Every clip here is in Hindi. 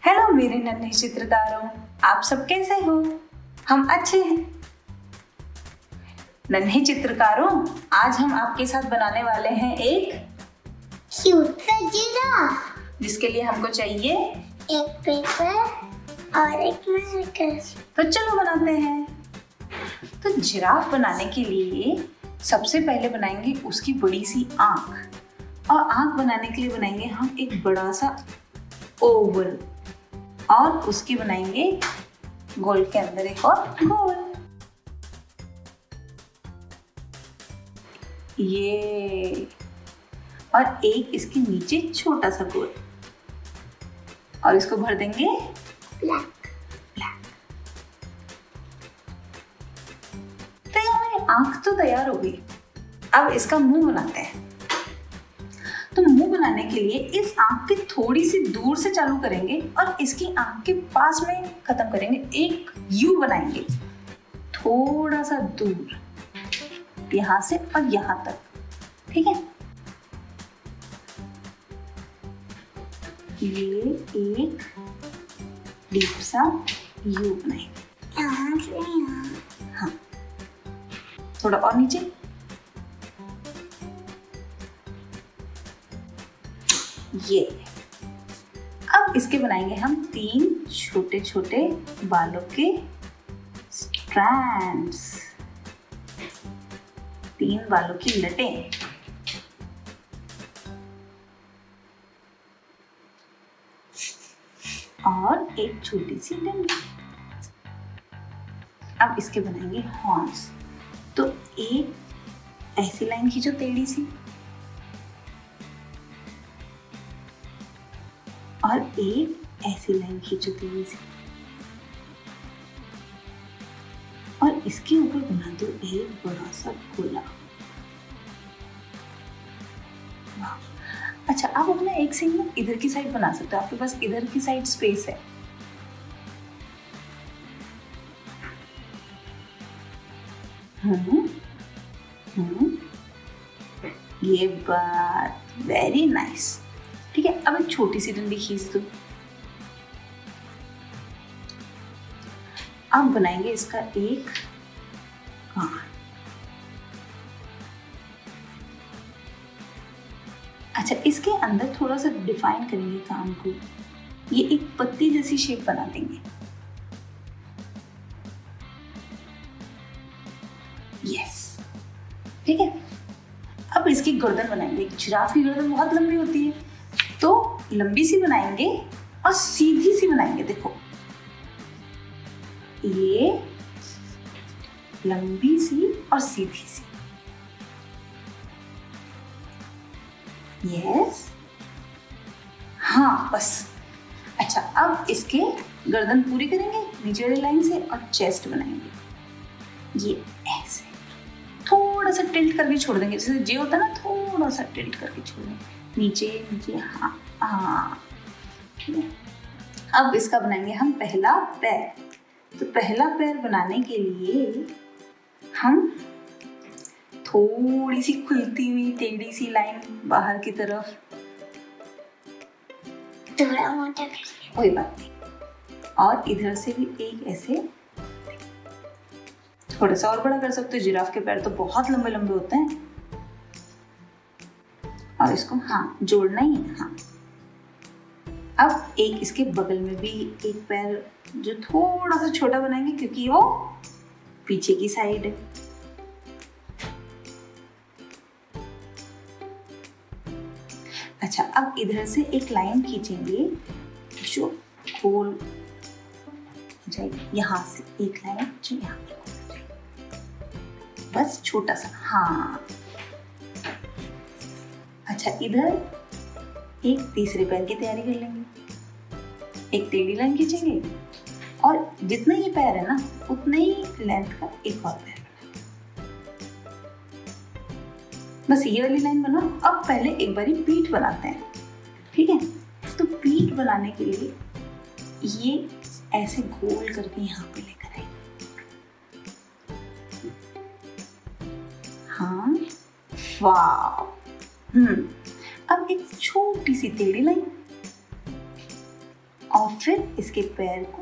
हेलो मेरे नन्हे चित्रकारों, आप सब कैसे हो? हम अच्छे हैं। नन्हे चित्रकारों, आज हम आपके साथ बनाने वाले हैं एक क्यूट सा जिराफ, जिसके लिए हमको चाहिए एक पेपर और एक मार्कर। तो चलो बनाते हैं। तो जिराफ बनाने के लिए सबसे पहले बनाएंगे उसकी बड़ी सी आँख, और आँख बनाने के लिए बनाएंगे हम एक बड़ा सा ओवल, और उसकी बनाएंगे गोल के अंदर एक और गोल। ये और एक इसके नीचे छोटा सा गोल, और इसको भर देंगे ब्लैक। तो ये हमारी आंख तो तैयार हो गई। अब इसका मुंह बनाते हैं। तो मुंह बनाने के लिए इस आंख के थोड़ी सी दूर से चालू करेंगे और इसकी आंख के पास में खत्म करेंगे। एक यू बनाएंगे थोड़ा सा दूर, यहां से और यहां तक, ठीक है। ये एक डीप सा यू बनाएंगे यहाँ से यहाँ। हाँ, थोड़ा और नीचे। ये अब इसके बनाएंगे हम 3 छोटे छोटे बालों के स्ट्रैंड्स, 3 बालों की लटें। और एक छोटी सी डंडी। अब इसके बनाएंगे हॉर्न्स। तो एक ऐसी लाइन खींचो टेढ़ी सी, और एक ऐसी लाइन खींचो टेढ़ी सी, और इसके ऊपर बना दो एक बड़ा सा गोला। अच्छा, आप अपना एक सिंगल इधर की साइड बना सकते हो, आपके पास इधर की साइड स्पेस है। ये बात वेरी नाइस। ठीक है, अब एक छोटी सी डंडी खींच दो। अब बनाएंगे इसका एक कान। अच्छा, इसके अंदर थोड़ा सा डिफाइन करेंगे कान को। ये एक पत्ती जैसी शेप बना देंगे। यस, ठीक है। अब इसकी गर्दन बनाएंगे। जिराफ की गर्दन बहुत लंबी होती है, तो लंबी सी बनाएंगे और सीधी सी बनाएंगे। देखो, ये लंबी सी और सीधी सी। यस, हाँ, बस। अच्छा, अब इसके गर्दन पूरी करेंगे नीचे वाली लाइन से, और चेस्ट बनाएंगे ये ऐसे। थोड़ा सा टिल्ट करके छोड़ देंगे, जैसे जे होता है ना, थोड़ा सा टिल्ट करके छोड़ देंगे नीचे नीचे। हाँ हाँ, अब इसका बनाएंगे हम पहला पैर। तो पहला पैर बनाने के लिए हम थोड़ी सी खुलती हुई टेढ़ी सी लाइन बाहर की तरफ, थोड़ा मोटा कर, कोई बात नहीं, और इधर से भी एक ऐसे थोड़ा सा और बड़ा कर सकते हो। जिराफ के पैर तो बहुत लंबे लंबे होते हैं। और इसको हाँ जोड़ना ही है। हाँ, अब एक इसके बगल में भी एक पैर जो थोड़ा सा छोटा बनाएंगे, क्योंकि वो पीछे की साइड है। अच्छा, अब इधर से एक लाइन खींचेंगे जो गोल जाएगी। यहाँ से एक लाइन जो यहाँ पे, बस छोटा सा। हाँ, अच्छा, इधर एक तीसरे पैर की तैयारी कर लेंगे। एक टेढ़ी लाइन खींचेंगे, और जितना ये पैर है ना, उतना ही लेंथ का एक और पैर। बस ये वाली लाइन बना। अब पहले एक बारी पीठ बनाते हैं, ठीक है। तो पीठ बनाने के लिए ये ऐसे गोल करके यहाँ पे लेकर आएंगे। हाँ, वाह। अब एक छोटी सी टेढ़ी लाइन, और फिर इसके पैर को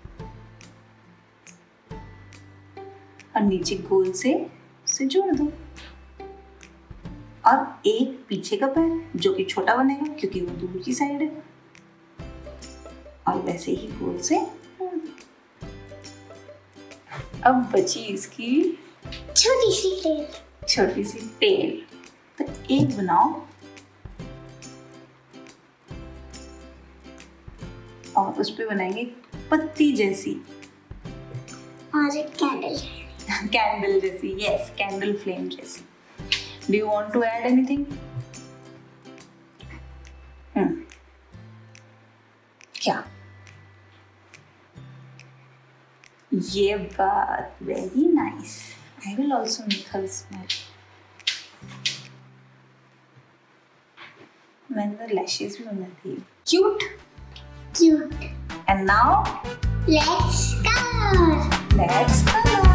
और नीचे गोल से जोड़ दो और एक पीछे का पैर जो कि छोटा बनेगा क्योंकि वो दूर की साइड है और वैसे ही गोल से जोड़ दो। अब बची इसकी छोटी सी टेल। तो एक बनाओ और उस पे बनाएंगे पत्ती जैसी और एक कैंडल कैंडल जैसी। यस, कैंडल फ्लेम जैसी। Do you want to add anything? क्या? ये बात, very nice. I will also make her smile when the lashes भी होना चाहिए। Cute. And now let's color